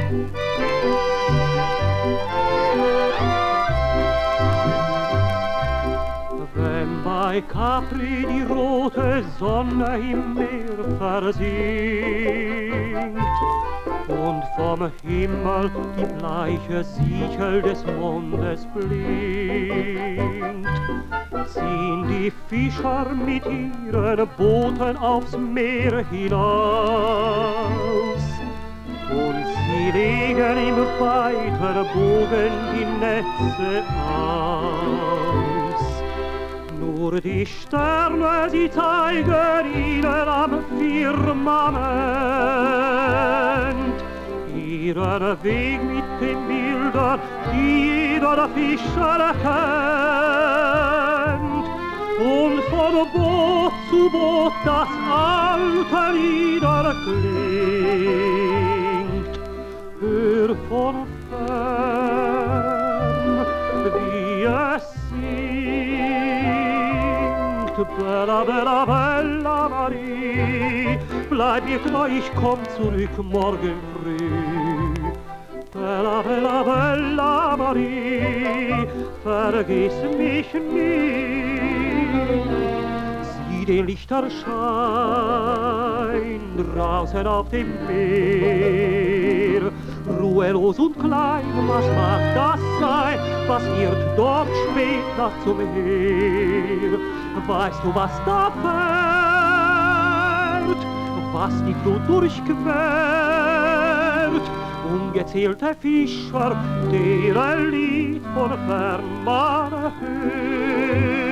Wenn bei Capri die rote Sonne im Meer versinkt und vom Himmel die bleiche Sichel des Mondes blinkt, ziehen die Fischer mit ihren Booten aufs Meer hinaus und sie legen im weiten Bogen die Netze aus. Nur die Sterne, sie zeigen ihnen am Firmament ihren Weg mit den Bildern, die jeder Fischer erkennt. Und von Boot zu Boot das alte Lied erklingt. Hör von fern, wie es singt. Bella, bella, bella Marie, bleib mir treu, ich komm zurück morgen früh. Bella, bella, bella Marie, vergiss mich nie. Sieh den Lichterschein draußen auf dem Meer, ruhelos und klein, was mag das sein, was irrt dort spät nachts umher? Weißt du, was da fährt, was die Flut durchquert? Ungezählte Fischer, deren Lied von fern man hört.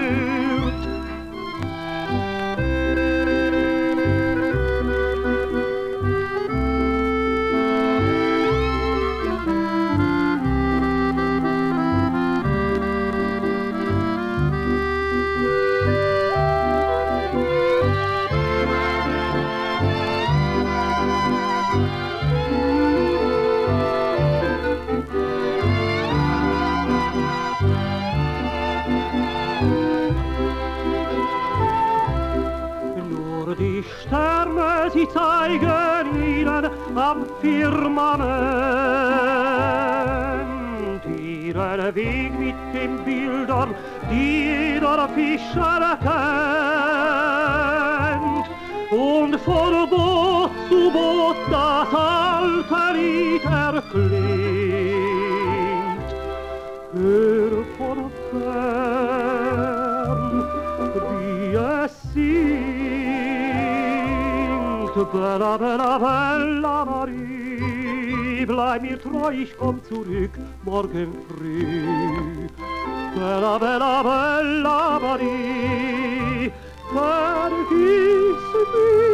Die Sterne, sie zeigen ihnen am Firmament ihren Weg mit den Bildern, die jeder Fischer erkennt. Und von Boot zu Boot das alte Lied erklingt. Hör von fern, wie es singt. Bella, bella, bella Marie, bleib mir treu, ich komm zurück morgen früh. Bella, bella, bella Marie, vergiss mich.